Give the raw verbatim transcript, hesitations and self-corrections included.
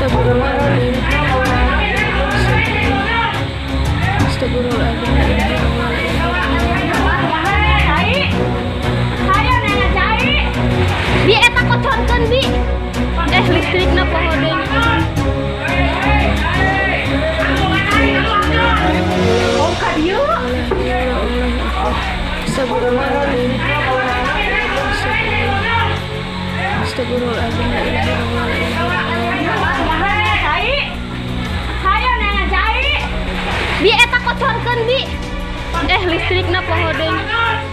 Astagfirullahaladzim. Bi eta kocorkeun bi. Eh listrikna poho deui. Oh ka dieu. Astagfirullahaladzim. Astagfirullahaladzim. Bi eta kocorkeun bi. Eh listrikna poho deui.